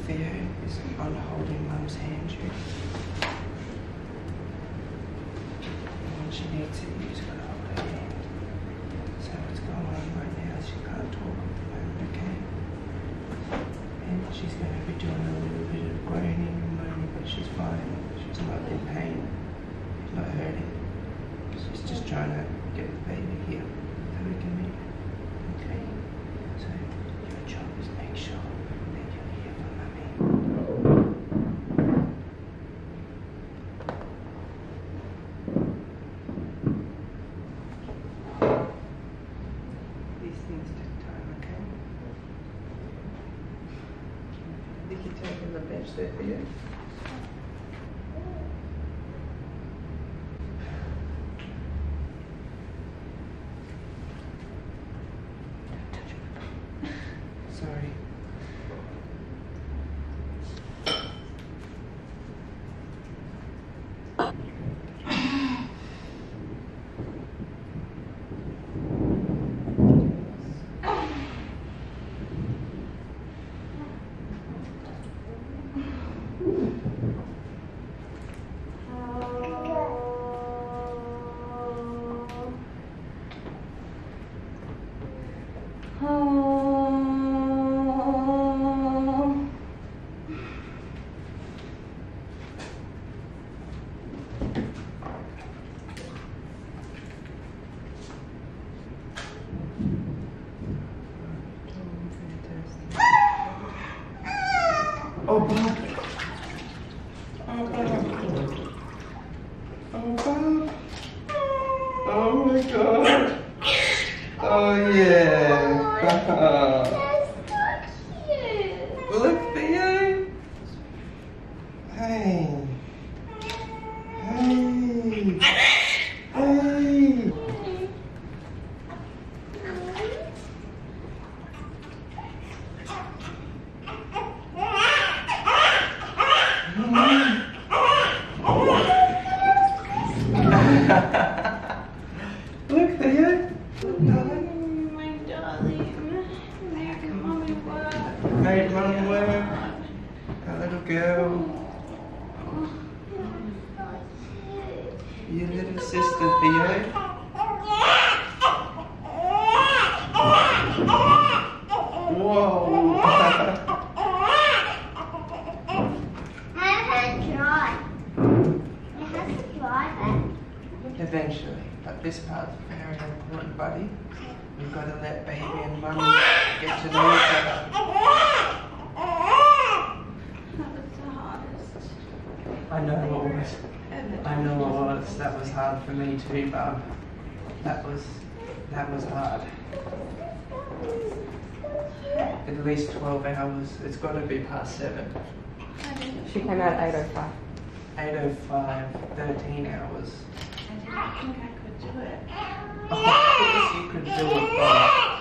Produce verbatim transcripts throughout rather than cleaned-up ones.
Theo is on holding Mum's hand tube. And when she needs it, you just gotta hold her hand. So what's going on right now, she can't talk at the moment, okay? And she's going to be doing a little bit of groaning and moaning, but she's fine. She's not in pain. She's not hurting. She's just trying to get the baby here so we can meet her. Okay? So your job is make sure that you're here for Mummy. These things take time, okay? I think you're taking the bench there for you. Sorry. Oh, Bob. Oh, Bob. Oh, Bob. Oh, my God. Oh, yeah. That's so cute. Look, Theo. Hey. Hey. Hey. Look, Theo. Look, darling. My darling. Make Mommy work. Made Mum work. A little girl. Your little sister, Theo. Whoa. Eventually, but this part's very important, buddy. We've got to let baby and mummy get to know each other. That was the hardest. I know it was. I know it was. That was hard for me too, Bub. That was, that was hard. At least twelve hours. It's got to be past seven. She came out at eight oh five. eight oh five, thirteen hours. I didn't think I could do it. Of course you could do it, Bob.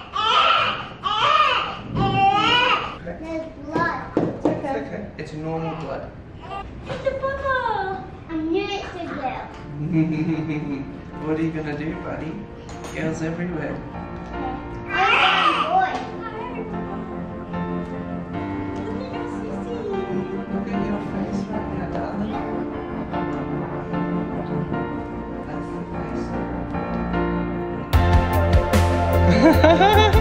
There's blood. It's okay. It's normal blood. It's a bubble. I knew it so well. What are you gonna do, buddy? Girls everywhere. I'm a boy. Look at your face right now, darling. That's the face.